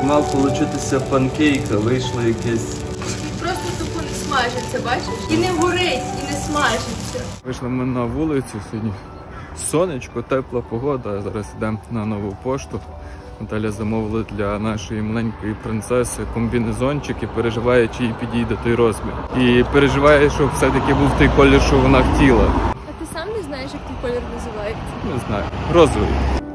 Мав получитися панкейка, вийшло якесь. Просто тупо не смажиться, бачиш? І не горить, і не смажиться. Вийшли ми на вулицю сьогодні. Сонечко, тепла погода. Зараз йдемо на нову пошту. Наталя замовила для нашої маленької принцеси комбінезончик і переживає, чи їй підійде той розмір. І переживає, щоб все-таки був той колір, що вона хотіла. А ти сам не знаєш, як той колір називається? Не знаю. Розовий.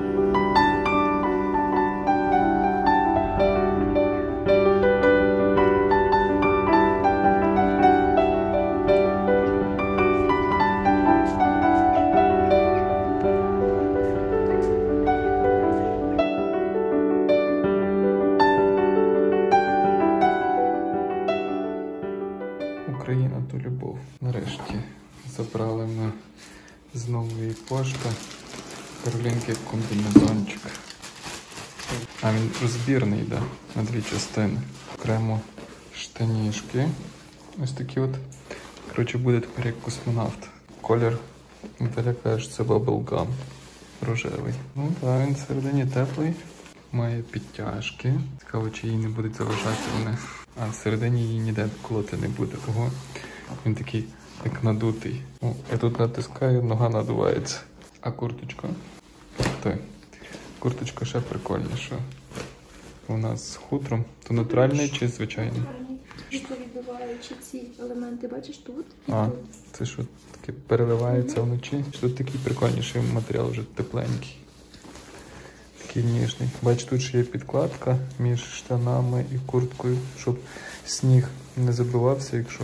Україна то любов. Нарешті забрали ми з нової пошти Каролінки комбінезончик. А він розбірний йде на дві частини. Окремо штанішки. Ось такі от. Коротше, буде тепер як космонавт. Колір, Наталя каже, це bubblegum. Рожевий. Ну так, він всередині теплий. Має підтяжки. Цікаво, чи їй не будуть заважати вони. А всередині її ніде колоти не буде. Ого, він такий, як надутий. О, я тут натискаю, нога надувається. А курточка? Так. Курточка ще прикольніша. У нас з хутром. То натуральний чи звичайний? Відбиваючи ці елементи, бачиш тут? А, це що, таке переливається вночі? Тут такий прикольніший матеріал, вже тепленький. Такий ніжний. Бач, тут ще є підкладка між штанами і курткою, щоб сніг не забивався, якщо...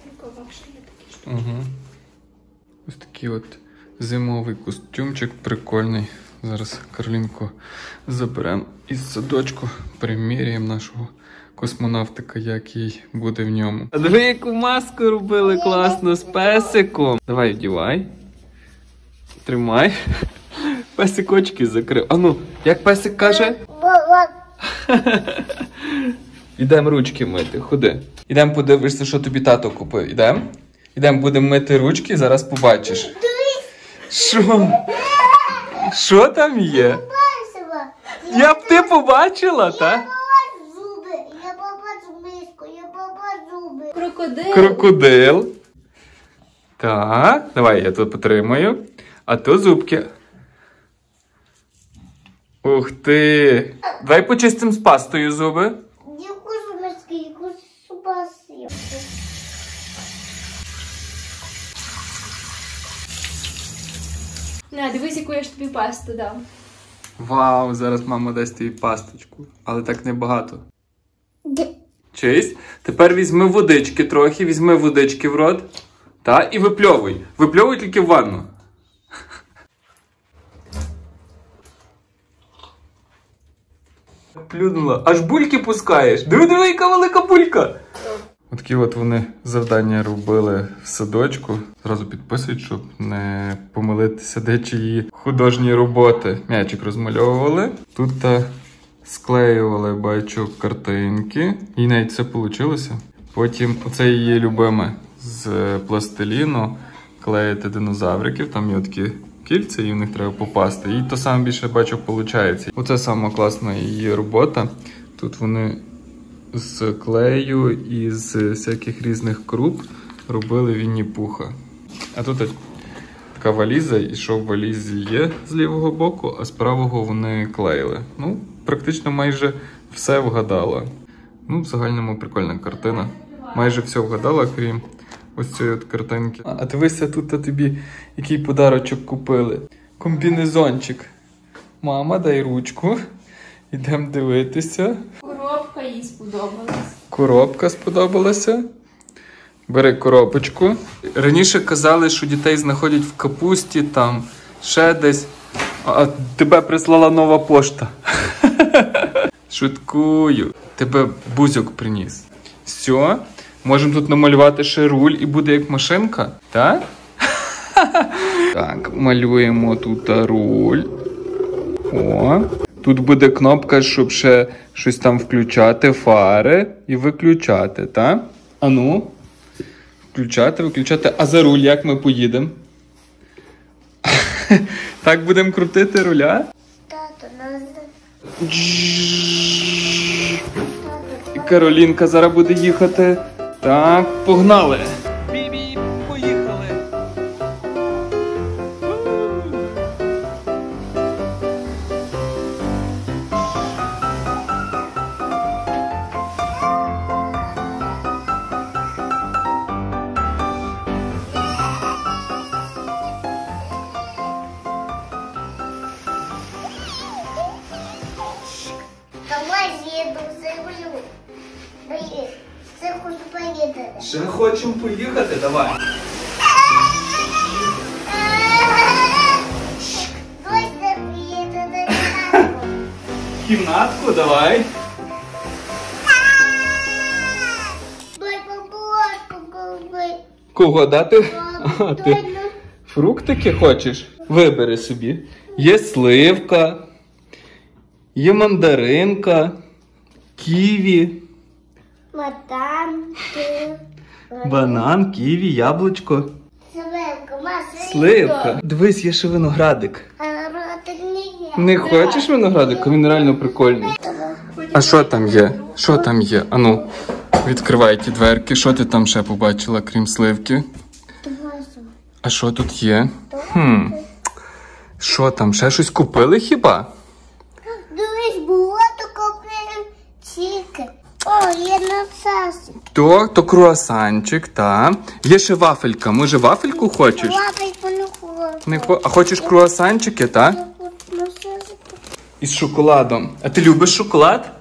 Угу. Ось такий от зимовий костюмчик прикольний. Зараз Каролінку заберемо із садочку, приміряємо нашого космонавтика, як їй буде в ньому. А диви, яку маску робили класно з песиком. Давай, вдівай. Тримай. Песик очки закрив. А ну, як песик каже? Ідемо ручки мити, ходи. Ідемо подивишся, що тобі тато купив. Ідемо? Ідемо, будемо мити ручки, зараз побачиш. Що? Що там є? Я б ти побачила, так? Я побачу миску, я побачу зуби. Крокодил. Крокодил. Так, давай я тут потримаю. А то зубки. Ух ти. Давай почистимо з пастою зуби. Яку зубочки, яку супасію. На, дивись, яку я ж тобі пасту дам. Вау, зараз мама дасть тобі пасточку. Але так небагато. Чись. Тепер візьми водички трохи, візьми водички в рот. Та, і випльовуй. Випльовуй тільки в ванну. Плюнула. Аж бульки пускаєш. Диви, яка велика булька. Отакі от вони завдання робили в садочку. Зразу підписують, щоб не помилитися, де чиї художні роботи. М'ячик розмальовували. Тут склеювали, бачу, картинки. І навіть це вийшло. Потім оце її любиме з пластиліну. Клеїти динозавриків. Там є такі кільця, і в них треба попасти. І то саме більше, бачу, виходить. Оце сама класна її робота. Тут вони з клею і з всяких різних круп робили Вінні-Пуха. А тут така валіза, і що в валізі є з лівого боку, а з правого вони клеїли. Ну, практично майже все вгадала. Ну, в загальному прикольна картина. Майже все вгадала, крім ось цієї от картинки. А дивися, тут тобі який подарочок купили. Комбінезончик. Мама, дай ручку. Ідемо дивитися. Коробка їй сподобалась. Коробка сподобалася. Бери коробочку. Раніше казали, що дітей знаходять в капусті, там, ще десь. А тебе прислала нова пошта. Шуткую. Тебе бузьок приніс. Все. Можемо тут намалювати ще руль і буде як машинка. Так? Так, малюємо тут руль. О. Тут буде кнопка, щоб ще щось там включати, фари і виключати, так? А ну, включати, виключати. А за руль як ми поїдемо? Так будемо крутити руля? Тато, нас... І Каролінка зараз буде їхати. Так, погнали. Бібі, поїхали. Давай їду, зиблю. Це хочу поїхати. Ще хочемо поїхати, давай. Дось приїде до кімнатку. Кімнатку, давай. Дай бабушку купи. Кого дати? А, ти фруктики хочеш? Вибери собі. Є сливка, є мандаринка, ківі, банан, ківі, яблучко, сливка. Дивись, є ще виноградик. Не хочеш виноградика? Він реально прикольний. А що там є? Що там є? Ану, відкривай ті дверки. Що ти там ще побачила, крім сливки? А що тут є? Що там? Ще щось купили хіба? Дивись, було купили тільки. О, є насас. То круасанчик, та. Є ще вафелька. Може вафельку хочеш? Лапельку не хочу. А хочеш круасанчики, та? Із шоколадом. А ти любиш шоколад?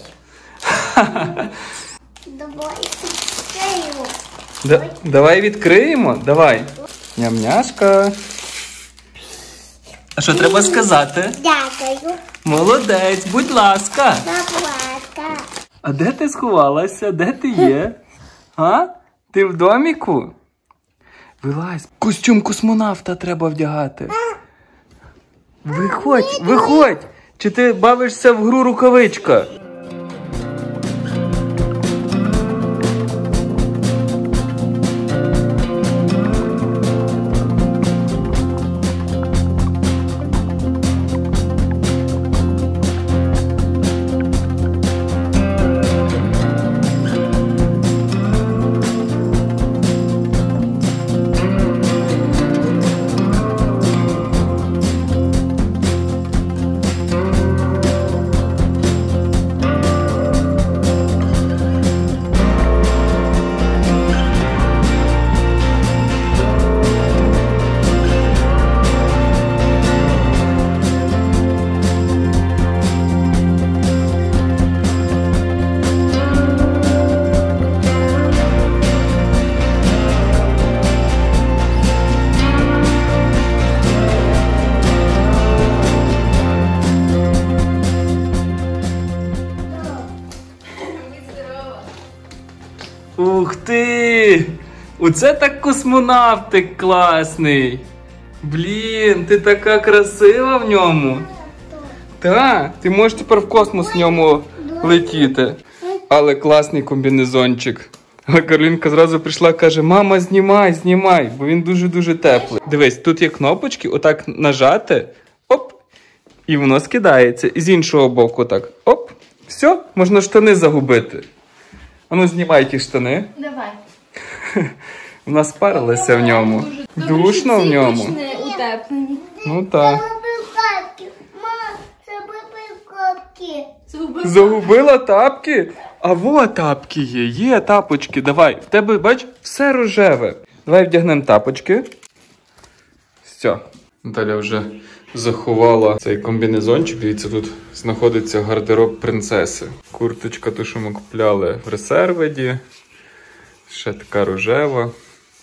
Давай відкриємо. Давай відкриємо. Давай. Ням-няшка. А що треба сказати? Дякую. Молодець, будь ласка. Заплата. А де ти сховалася? Де ти є? А? Ти в доміку? Вилазь. Костюм космонавта треба вдягати. Виходь, виходь. Чи ти бавишся в гру рукавичка? Ух ти! Оце так космонавтик класний! Блін, ти така красива в ньому! Так, ти можеш тепер в космос в ньому летіти. Але класний комбінезончик. А Каролінка зразу прийшла, каже: мама, знімай, знімай, бо він дуже-дуже теплий. Дивись, тут є кнопочки, отак нажати, оп, і воно скидається. І з іншого боку так, оп, все, можна штани загубити. А ну, знімай ті штани. Давай. Вона спарилася в ньому. Душно в ньому. Утеплені. Ну так. Загубив капки. Мам, загубив капки. Загубила тапки? А во тапки є тапочки. Давай, в тебе, бач, все рожеве. Давай вдягнемо тапочки. Все. Наталя вже заховала цей комбінезончик. Дивіться, тут знаходиться гардероб принцеси. Курточка, ту, що ми купляли в Ресерведі. Ще така рожева.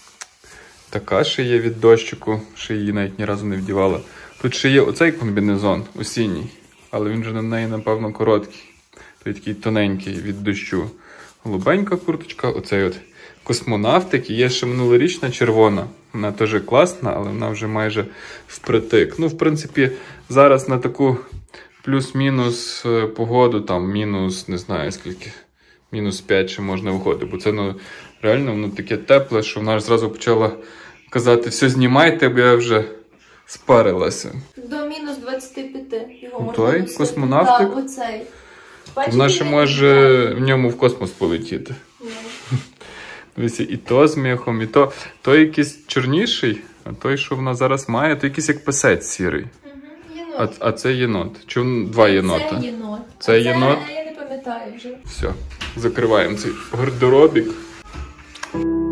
Така ще є від дощику, ще її навіть ні разу не вдівала. Тут ще є оцей комбінезон осінній, але він же на неї, напевно, короткий. Той такий тоненький від дощу. Голубенька курточка, оцей от космонавтик. І є ще минулорічна червона. Вона теж класна, але вона вже майже впритик. Ну, в принципі, зараз на таку плюс-мінус погоду, там мінус, не знаю скільки, мінус 5 ще можна виходити. Бо це, ну, реально, воно таке тепле, що вона ж зразу почала казати: все, знімайте, бо я вже спарилася. До мінус 25 його можна Той носити. космонавтик? Так, оцей. Бачите, Вона ще не може в ньому в космос полетіти. Дивіться, і то з м'яхом, і то. Той якийсь чорніший, а той, що вона зараз має, то якийсь як песець сірий. Єнот. А це єнот. Чи два єнота? Це єнот. Це єнот? Я не пам'ятаю вже. Все, закриваємо цей гардеробік.